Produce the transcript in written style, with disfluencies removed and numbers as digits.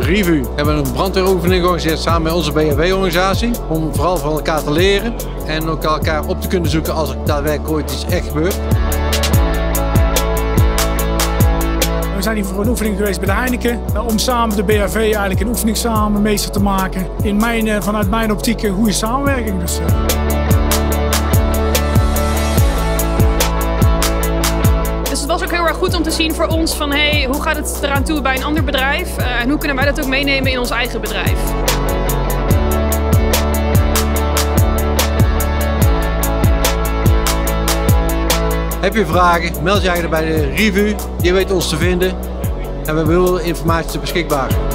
Revue hebben we een brandweeroefening georganiseerd samen met onze BHV-organisatie. Om vooral van elkaar te leren en ook elkaar op te kunnen zoeken als er daadwerkelijk ooit iets echt gebeurt. We zijn hier voor een oefening geweest bij de Heineken. Om samen de BHV eigenlijk een oefening samen meester te maken. Vanuit mijn optiek een goede samenwerking. Dus het was ook heel erg goed om te zien voor ons van hey, hoe gaat het eraan toe bij een ander bedrijf en hoe kunnen wij dat ook meenemen in ons eigen bedrijf. Heb je vragen, meld je eigenlijk bij de Revue, je weet ons te vinden en we hebben heel veel informatie beschikbaar.